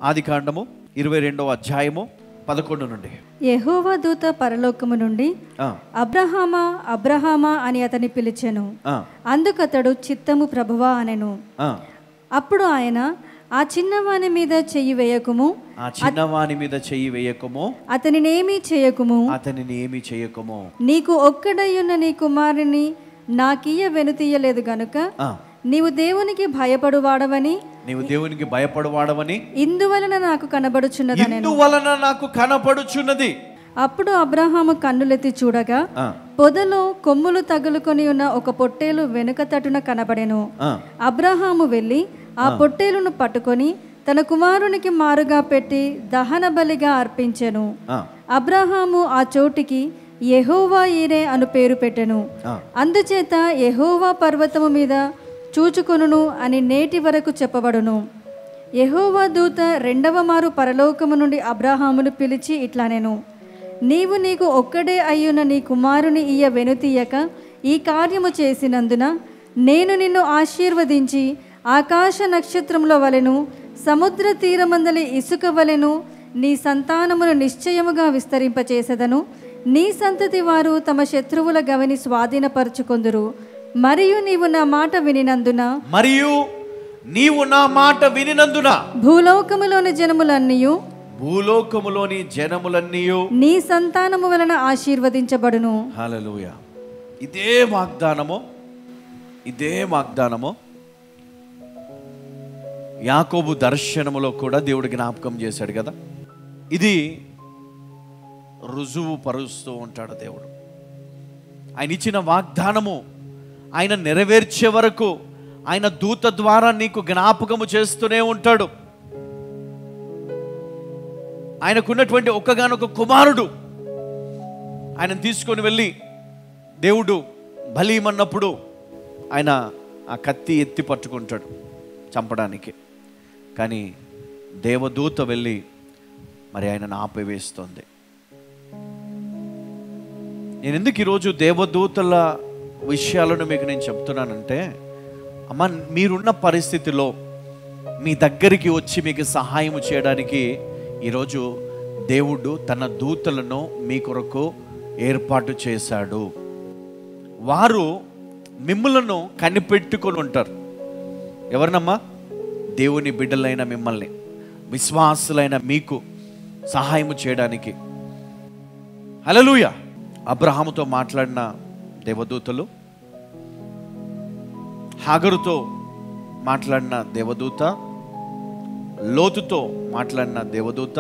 ఆదికాండము 22వ అధ్యాయము 11 నుండి. యెహోవా దూత పరలోకము నుండి అబ్రహామా అబ్రహామా అని అతని పిలిచెను. అందుకతడు చిత్తము ప్రభువా అనెను. అప్పుడు ఆయన ఆ చిన్నవాని మీద చెయ్యి వేయకుము, అతనినేమీ చేయకుము, నీకు ఒక్కడయ్యున్న నీ కుమారుని నాకియ్య వెనుతీయలేదు గనుక నీవు దేవునికి భయపడువాడవని ఇందువలన నాకు కనబడుచున్నది. అప్పుడు అబ్రహాము కన్నులెత్తి చూడగా పొదలో కొమ్ములు తగులుకొని ఉన్న ఒక పొట్టేలు వెనుక తట్టున కనబడెను. అబ్రహాము వెళ్ళి ఆ పొట్టేలును పట్టుకొని తన కుమారునికి మారుగా పెట్టి దహన బలిగా అర్పించెను. అబ్రహాము ఆ చోటికి యెహోవా ఈరే అను పేరు పెట్టెను. అందుచేత యెహోవా పర్వతము మీద చూచుకొనును అని నేటి వరకు చెప్పబడును. యెహోవా దూత రెండవ మారు పరలోకము నుండి అబ్రహామును పిలిచి ఇట్లనెను, నీవు నీకు ఒక్కడే అయ్యున్న నీ కుమారుని ఇయ్య వెనుతీయక ఈ కార్యము చేసినందున నేను నిన్ను ఆశీర్వదించి ఆకాశ నక్షత్రముల వలెను సముద్ర తీరమందలి ఇసుక వలెను నీ సంతానమును నిశ్చయముగా విస్తరింపచేసెదను. నీ సంతతి వారు తమ శత్రువుల గవిని స్వాధీనపరచుకొందురు. మరియు నీవు నా మాట వినినందున భూలోకములోని జనములన్నీయు నీ సంతానము వలన ఆశీర్వదించబడును. హల్లెలూయా. ఇదే వాగ్దానము యాకోబు దర్శనములో కూడా దేవుడు జ్ఞాపకం చేశాడు కదా. ఇది రుజువు పరుస్తూ ఉంటాడు దేవుడు. ఆయన ఇచ్చిన వాగ్దానము ఆయన నెరవేర్చే వరకు ఆయన దూత ద్వారా నీకు జ్ఞాపకము చేస్తూనే ఉంటాడు. ఆయనకున్నటువంటి ఒక్కగానొక కుమారుడు, ఆయన తీసుకొని వెళ్ళి దేవుడు బలిమన్నప్పుడు ఆయన ఆ కత్తి ఎత్తి పట్టుకుంటాడు చంపడానికి. కానీ దేవదూత వెళ్ళి మరి ఆయనను ఆపివేస్తుంది. నేను ఎందుకు ఈరోజు దేవదూతల విషయాలను మీకు నేను చెప్తున్నానంటే, అమ్మ, మీరున్న పరిస్థితిలో మీ దగ్గరికి వచ్చి మీకు సహాయం చేయడానికి ఈరోజు దేవుడు తన దూతలను మీ కొరకు ఏర్పాటు చేశాడు. వారు మిమ్మలను కనిపెట్టుకొని ఉంటారు. ఎవరినమ్మా? దేవుని బిడ్డలైన మిమ్మల్ని, విశ్వాసులైన మీకు సహాయం చేయడానికి. హల్లెలూయా. అబ్రహాముతో మాట్లాడిన దేవదూతలు, హాగరుతో మాట్లాడిన దేవదూత, లోతుతో మాట్లాడిన దేవదూత,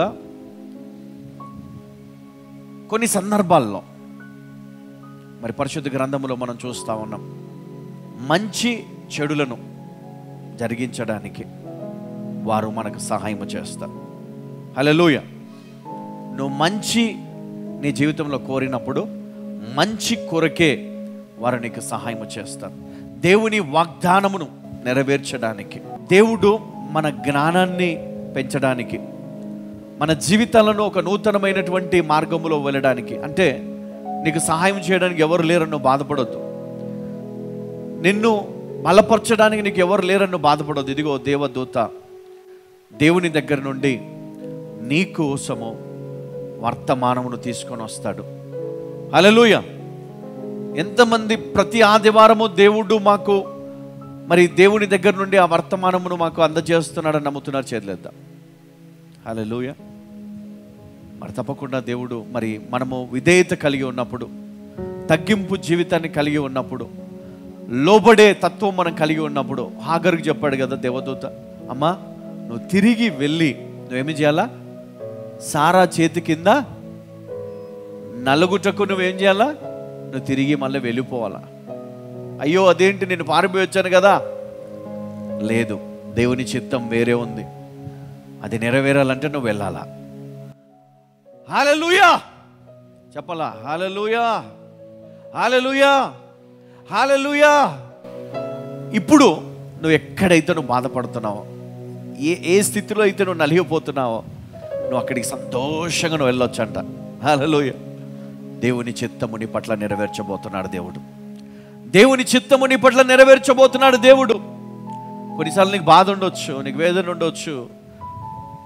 కొన్ని సందర్భాల్లో మరి పరిశుద్ధ గ్రంథములో మనం చూస్తూ ఉన్నాం, మంచి చెడులను జరిగించడానికి వారు మనకు సహాయం చేస్తారు. హల్లెలూయా. నువ్వు మంచి నీ జీవితంలో కోరినప్పుడు మంచి కొరకే వారు నీకు సహాయం చేస్తారు. దేవుని వాగ్దానమును నెరవేర్చడానికి, దేవుడు మన జ్ఞానాన్ని పెంచడానికి, మన జీవితాలను ఒక నూతనమైనటువంటి మార్గంలో వెళ్ళడానికి. అంటే నీకు సహాయం చేయడానికి ఎవరు లేరని నువ్వు బాధపడొద్దు. నిన్ను బలపరచడానికి నీకు ఎవరు లేరని బాధపడొద్దు. ఇదిగో దేవదూత దేవుని దగ్గర నుండి నీ కోసము వర్తమానమును తీసుకొని వస్తాడు. హల్లెలూయా. ఎంతమంది ప్రతి ఆదివారము దేవుడు మాకు మరి దేవుని దగ్గర నుండి ఆ వర్తమానమును మాకు అందజేస్తున్నాడని నమ్ముతున్నారు? చేతులేద్దాం. హల్లెలూయా. మరి తప్పకుండా దేవుడు, మరి మనము విధేయత కలిగి ఉన్నప్పుడు, తగ్గింపు జీవితాన్ని కలిగి ఉన్నప్పుడు, లోబడే తత్వం మనం కలిగి ఉన్నప్పుడు, హాగరుకు చెప్పాడు కదా దేవదూత, అమ్మా నువ్వు తిరిగి వెళ్ళి నువ్వేమి చేయాలా? సారా చేతి కింద నలుగుటకు నువ్వేం చేయాలా? నువ్వు తిరిగి మళ్ళీ వెళ్ళిపోవాలా? అయ్యో అదేంటి, నేను పారిపోయి వచ్చాను కదా. లేదు, దేవుని చిత్తం వేరే ఉంది. అది నెరవేరాలంటే నువ్వు వెళ్ళాలా. హల్లెలూయా చెప్పాలా? హల్లెలూయా, హల్లెలూయా, హల్లెలూయా. ఇప్పుడు నువ్వు ఎక్కడైతే నువ్వు బాధపడుతున్నావో, ఏ స్థితిలో అయితే నువ్వు నలిగిపోతున్నావో, నువ్వు అక్కడికి సంతోషంగా నువ్వు వెళ్ళొచ్చంట. హల్లెలూయా. దేవుని చిత్తము నీ పట్ల నెరవేర్చబోతున్నాడు దేవుడు. దేవుని చిత్తము నీ పట్ల నెరవేర్చబోతున్నాడు దేవుడు. కొన్నిసార్లు నీకు బాధ ఉండొచ్చు, నీకు వేదన ఉండొచ్చు,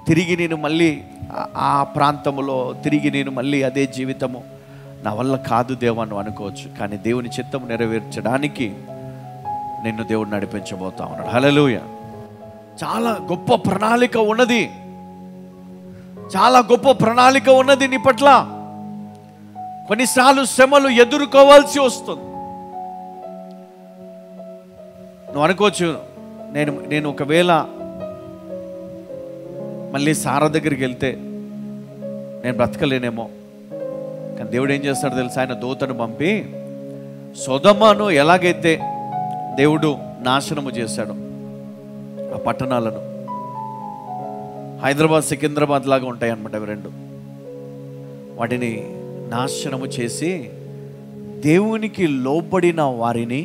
తిరిగి నేను మళ్ళీ ఆ ప్రాంతంలో తిరిగి నేను మళ్ళీ అదే జీవితము నా వల్ల కాదు దేవా అని అనుకోవచ్చు. కానీ దేవుని చిత్తం నెరవేర్చడానికి నిన్ను దేవుడు నడిపించబోతా ఉన్నాడు. హల్లెలూయా. చాలా గొప్ప ప్రణాళిక ఉన్నది, చాలా గొప్ప ప్రణాళిక ఉన్నది నీ పట్ల. కొన్నిసార్లు శ్రమలు ఎదుర్కోవాల్సి వస్తుంది. నువ్వు అనుకోవచ్చు, నేను ఒకవేళ మళ్ళీ సారా దగ్గరికి వెళ్తే నేను బ్రతకలేనేమో. కానీ దేవుడు ఏం చేస్తాడు తెలుసా? ఆయన దూతను పంపి సొదొమను ఎలాగైతే దేవుడు నాశనము చేశాడు, ఆ పట్టణాలను, హైదరాబాద్ సికింద్రాబాద్ లాగా ఉంటాయి అన్నమాట అవి రెండు, వాటిని నాశనము చేసి దేవునికి లోబడిన వారిని,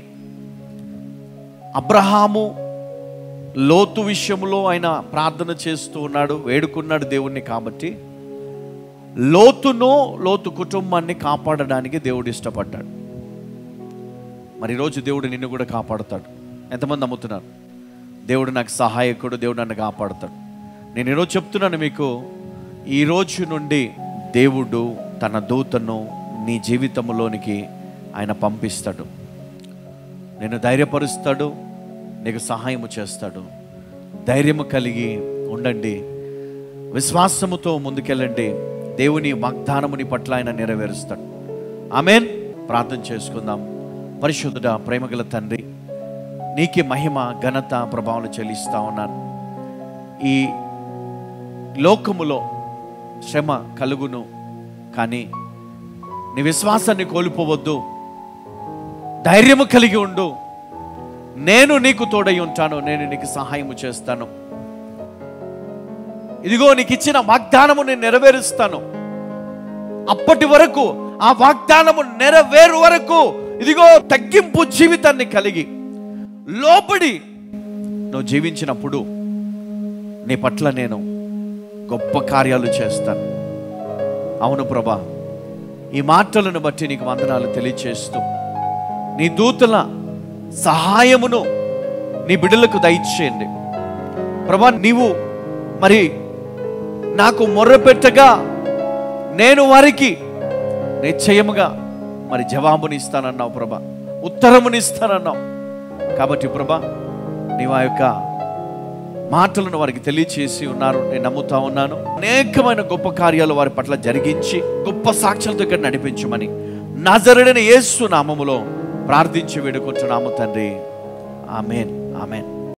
అబ్రహాము లోతు విషయంలో ఆయన ప్రార్థన చేస్తూ ఉన్నాడు, వేడుకున్నాడు దేవుణ్ణి. కాబట్టి లోతు కుటుంబాన్ని కాపాడడానికి దేవుడు ఇష్టపడ్డాడు. మరి ఈరోజు దేవుడు నిన్ను కూడా కాపాడుతాడు. ఎంతమంది నమ్ముతున్నారు? దేవుడు నాకు సహాయకుడు, దేవుడు నన్ను కాపాడుతాడు. నేను ఈరోజు చెప్తున్నాను మీకు, ఈరోజు నుండి దేవుడు తన దూతను నీ జీవితంలోనికి ఆయన పంపిస్తాడు. నేను ధైర్యపరుస్తాడు, నీకు సహాయము చేస్తాడు. ధైర్యము కలిగి ఉండండి, విశ్వాసముతో ముందుకెళ్ళండి. దేవుని వాగ్దానముని పట్ల ఆయన నెరవేరుస్తాడు. ఆమేన్. ప్రార్థన చేసుకుందాం. పరిశుద్ధుడా, ప్రేమగల తండ్రి, నీకే మహిమ, ఘనత, ప్రభావం చెల్లిస్తా ఉన్నాను. ఈ లోకములో శ్రమ కలుగును, కానీ నీ విశ్వాసాన్ని కోల్పోవద్దు. ధైర్యము కలిగి ఉండు. నేను నీకు తోడై ఉంటాను, నేను నీకు సహాయము చేస్తాను. ఇదిగో నీకు ఇచ్చిన వాగ్దానము నేను నెరవేరుస్తాను. అప్పటి వరకు, ఆ వాగ్దానము నెరవేరు వరకు ఇదిగో తగ్గింపు జీవితాన్ని కలిగి లోబడి నువ్వు జీవించినప్పుడు నీ పట్ల నేను గొప్ప కార్యాలు చేస్తాను. అవును ప్రభా, ఈ మాటలను బట్టి నీకు వందనాలు తెలియచేస్తూ, నీ దూతల సహాయమును నీ బిడ్డలకు దయచేయండి ప్రభా. నీవు మరి నాకు మొర్రపెట్టగా నేను వారికి నిశ్చయముగా మరి జవాబుని ఇస్తానన్నావు ప్రభా, ఉత్తరముని ఇస్తానన్నావు. కాబట్టి ప్రభా, నీవు ఆ యొక్క మాటలను వారికి తెలియచేసి ఉన్నారు, నేను నమ్ముతా ఉన్నాను. అనేకమైన గొప్ప కార్యాలు వారి పట్ల జరిగించి గొప్ప సాక్ష్యాలతో ఇక్కడ నడిపించమని నజరేయుడైన యేసు నామములో ప్రార్థించి వేడుకుంటున్నాము తండ్రి. ఆమేన్, ఆమేన్.